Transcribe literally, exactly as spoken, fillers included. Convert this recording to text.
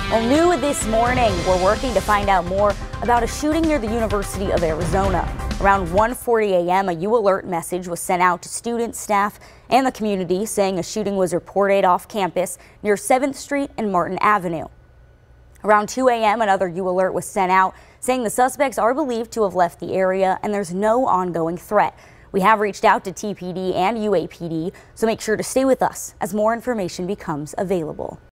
Well, new this morning, we're working to find out more about a shooting near the University of Arizona. Around one forty a m, a U Alert message was sent out to students, staff, and the community saying a shooting was reported off campus near seventh street and Martin Avenue. Around two a m, another U Alert was sent out saying the suspects are believed to have left the area and there's no ongoing threat. We have reached out to T P D and U A P D, so make sure to stay with us as more information becomes available.